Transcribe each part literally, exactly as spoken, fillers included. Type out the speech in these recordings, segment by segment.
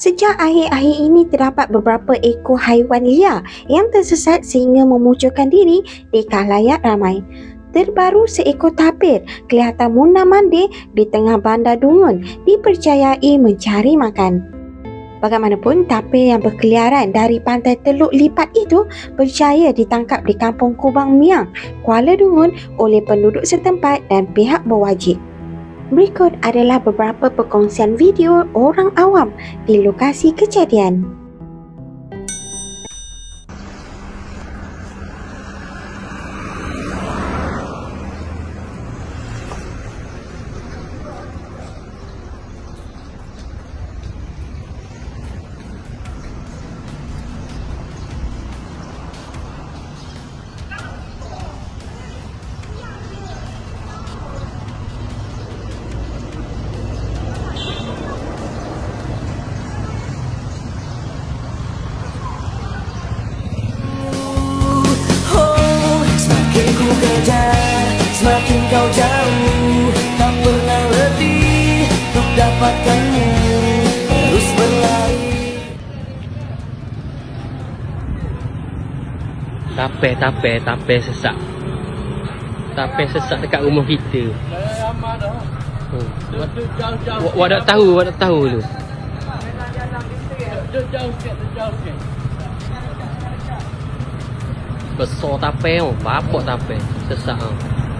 Sejak akhir-akhir ini terdapat beberapa ekor haiwan liar yang tersesat sehingga memunculkan diri di khalayak ramai. Terbaru seekor tapir kelihatan mondar-mandir di tengah bandar Dungun dipercayai mencari makan. Bagaimanapun, tapir yang berkeliaran dari pantai Teluk Lipat itu berjaya ditangkap di Kampung Kubang Miang, Kuala Dungun oleh penduduk setempat dan pihak berwajib. Berikut adalah beberapa perkongsian video orang awam di lokasi kejadian. Semakin kau jauh, tak pernah letih untuk dapatkanmu, terus berlari. Tapir, tapir, tapir sesak. Tapir sesak dekat rumah kita. Hmm. Wak, wak tak tahu, wak tak tahu tu. Besar tapir tu, bapak tapir sesak tu.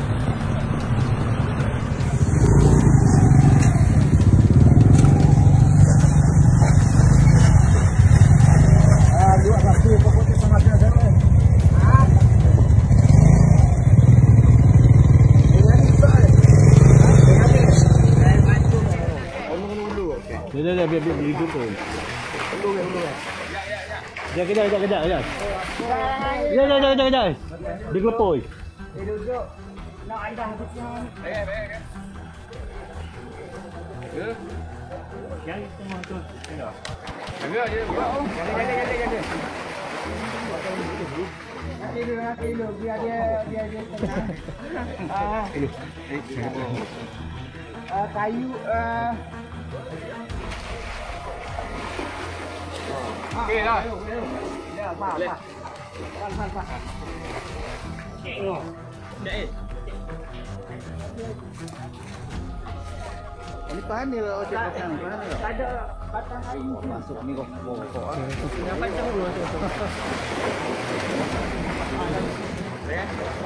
Dia dah biar biar hidup tu. Ulung eh ulung eh. Dia kejap kejap kejap kejap. Ya ya ya ya. Dia gelepoi. Dia duduk. Nak anda habisnya. Baik baik. Ya. Yang semua tu. Ya. Ya ya. Oh, gade gade gade gade. Nanti dulu nanti dulu biar dia biar dia tenang. Ah. Ah kayu ah okey dah. Ya, apa apa. Pan pan pan. Tengok. Dah. Ini pan ni lah ocak pasang. Tak ada batang kayu masuk ni kok pokok. Dapat jam dulu tu. Ya.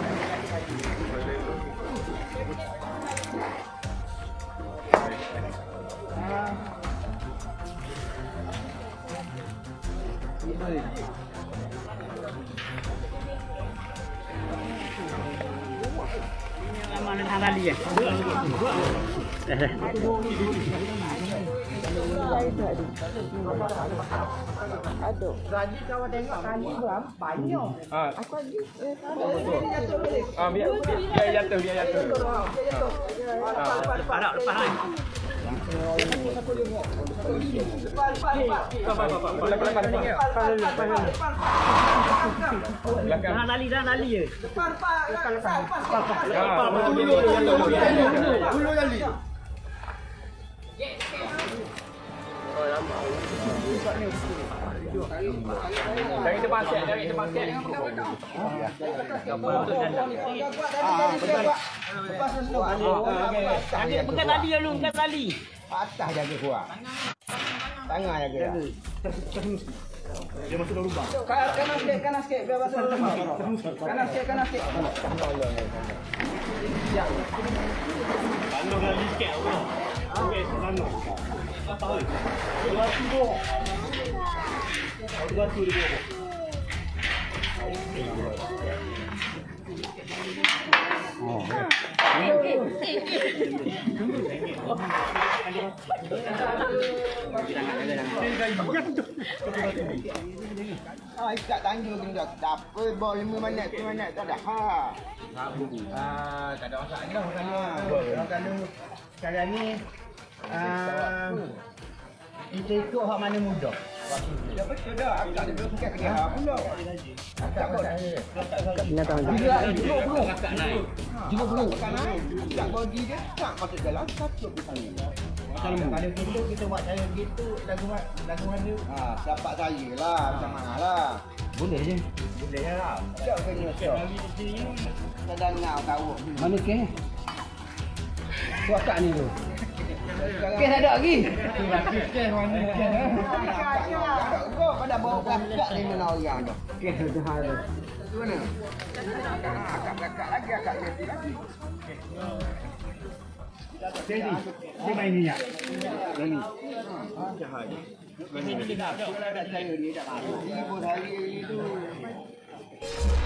Mana nak kali ya? Aduh. Tadi kawan tengok tadi berapa banyak. Ah. Aku lagi. Ah biar biar jatuh biar jatuh. Lepas dah lepas dah. Jangan lali, jangan lali je. Lepas, lepas, lepas. Lepas, dulu, dulu, dulu lali. Dari depan set, dari depan set. Pegang tali dulu, pegang tali. Atas jaga kuat. Tangan jaga. Dia masuk dalam lubang. Kanan sikit, kanan sikit biar masuk dalam lubang. Kanan sikit, kanan sikit. Siap. Tanduk lagi sikit apa? Okey, tanduk. Apa oi? Dua tu. Dua tu dia. Oh. Ah, ikat tanjung tu dah. Tak apa, bawa lima minit, lima minit tak ada. Ha. Ah, tak ada masalah dah maknanya. Kalau sekarang ni ah kita ikut hak mana mudah. Ya betul dah. Akak dia belum sikit lagi. Ha pula. Akak masalah. Binatang. Bila duduk dulu akak naik. Duduk dulu akak naik. Tak bagi dia tak masuk dalam satu di sana. Pasal lembu. Kalau gitu kita buat cara gitu lagu lagu mana? Ah, dapat saya lah macam mana lah. Boleh je. Boleh lah. Tak kena sok. Sedang ngau kau. Mana ke? Kuat ni tu. Kes ada lagi. Kes mana? Kau pada bawa kakak ni mana orang tu? Kes ada hari. Tu mana? Kakak-kakak lagi kakak jadi lagi. Jadi, dia main minyak. Ini. Jahat. Ini dah dah saya ni dah. Ibu hari itu